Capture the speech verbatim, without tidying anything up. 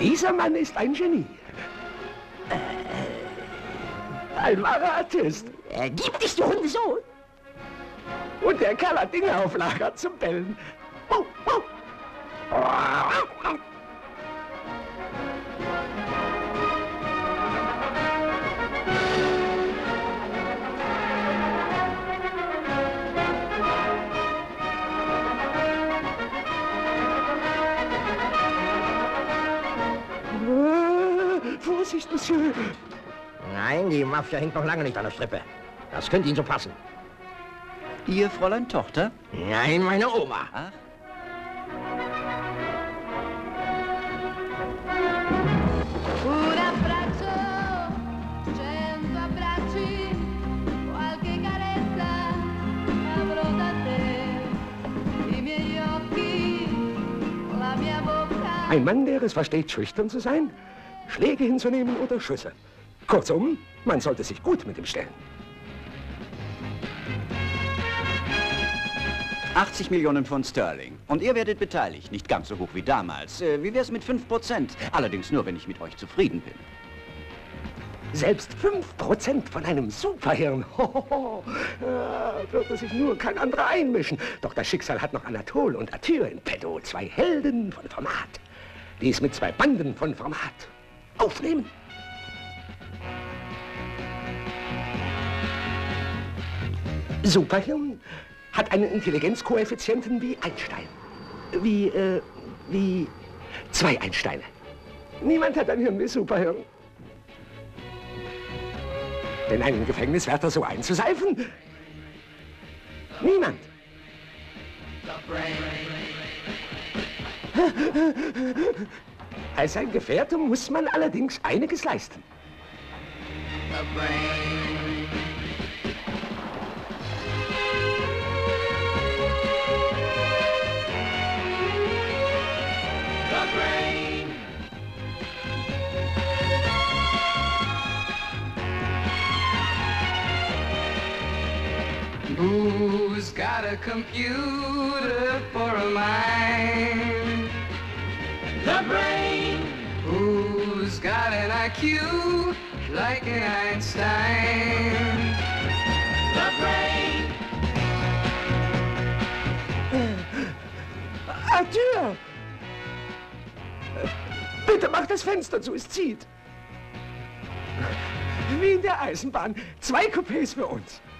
Dieser Mann ist ein Genie. Ein wahrer Artist. Äh, gib dich, du Hundesohn! Und der Kerl hat Dinge auf Lager zum Bellen. Vorsicht, Monsieur. Nein, die Mafia hängt noch lange nicht an der Strippe. Das könnte Ihnen so passen. Ihr Fräulein Tochter? Nein, meine Oma. Ach? Ein Mann, der es versteht, schüchtern zu sein, Schläge hinzunehmen oder Schüsse. Kurzum, man sollte sich gut mit ihm stellen. achtzig Millionen Pfund Sterling. Und ihr werdet beteiligt. Nicht ganz so hoch wie damals. Äh, wie wär's mit fünf Prozent? Allerdings nur, wenn ich mit euch zufrieden bin. Selbst fünf Prozent von einem Superhirn. Hohoho. Ja, würde sich nur kein anderer einmischen. Doch das Schicksal hat noch Anatol und Atyr in petto. Zwei Helden von Format. Die es mit zwei Banden von Format aufnehmen. Superhirn hat einen Intelligenzkoeffizienten wie Einstein. Wie, äh, wie zwei Einsteine. Niemand hat ein Hirn wie Superhirn. Denn einen Gefängniswärter so einzuseifen? Niemand. Als ein Gefährte muss man allerdings einiges leisten. Who's got a computer for a mind? The brain. Who's got an I Q like an Einstein? The brain. Arthur! Bitte mach das Fenster zu, es zieht. Wie in der Eisenbahn. Zwei Coupés für uns.